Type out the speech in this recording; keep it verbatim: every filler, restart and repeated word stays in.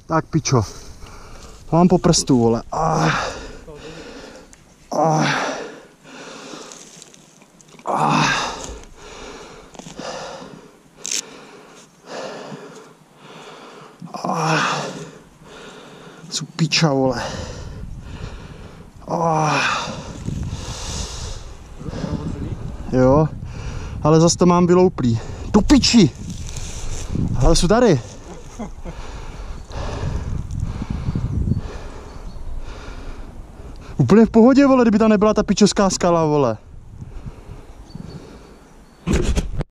Tak pičo. Mám po prstu, vole. Ah. Ah. Ah. Ah. Co piča, vole. Ah. Jo, ale zase to mám vylouplý. Do piči! Ale jsou tady. Úplně v pohodě, vole, kdyby tam nebyla ta pičovská skala, vole.